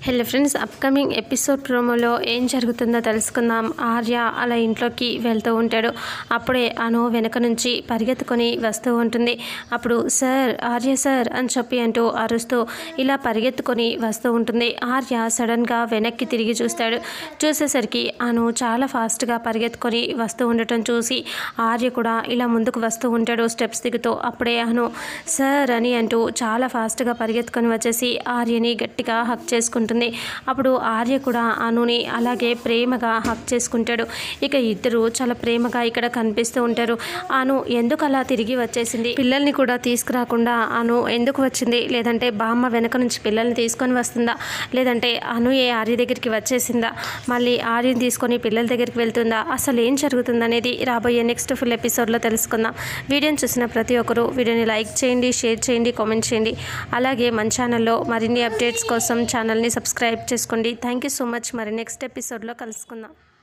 Hello friends, upcoming episode ప్రోమోలో ఏం జరుగుతుందో తెలుసుకుందాం. ఆర్య అలా ఇంట్లోకి వెళ్తూ ఉంటాడు. అప్పుడే అను వెనక నుంచి పరిగెత్తుకొని వస్తూ ఉంటుంది. అప్పుడు సార్, ఆర్య సార్ అని చెప్పి అంటూ అరుస్తూ ఇలా పరిగెత్తుకొని వస్తూ ఉంటుంది. ఆర్య సడన్గా వెనక్కి తిరిగి చూస్తాడు. చూసేసరికి అను చాలా ఫాస్ట్గా పరిగెత్తుకొని వస్తూ ఉండటం చూసి ఆర్య కూడా ఇలా ముందుకు వస్తూ ఉంటాడు స్టెప్స్ దిగుతూ. అప్పుడే అను సార్ అని అంటూ చాలా ఫాస్ట్గా పరిగెత్తుకొని వచ్చేసి ఆర్యని గట్టిగా హక్ చేసుకుంటుంది. అప్పుడు ఆర్య కూడా అనుని అలాగే ప్రేమగా హక్ చేసుకుంటాడు. ఇక ఇద్దరు చాలా ప్రేమగా ఇక్కడ కనిపిస్తూ ఉంటారు. అను ఎందుకు అలా తిరిగి వచ్చేసింది, పిల్లల్ని కూడా తీసుకురాకుండా అను ఎందుకు వచ్చింది, లేదంటే బామ్మ వెనక నుంచి పిల్లల్ని తీసుకొని వస్తుందా, లేదంటే అను ఆర్య దగ్గరికి వచ్చేసిందా, మళ్ళీ ఆర్యని తీసుకొని పిల్లల దగ్గరికి వెళ్తుందా, అసలు ఏం జరుగుతుందనేది రాబోయే నెక్స్ట్ ఫుల్ ఎపిసోడ్లో తెలుసుకుందాం. వీడియోని చూసిన ప్రతి ఒక్కరూ వీడియోని లైక్ చేయండి, షేర్ చేయండి, కామెంట్ చేయండి. అలాగే మన ఛానల్లో మరిన్ని అప్డేట్స్ కోసం ఛానల్ని సబ్స్క్రైబ్ చేసుకోండి. Thank you so much. మరి నెక్స్ట్ ఎపిసోడ్లో కలుసుకుందాం.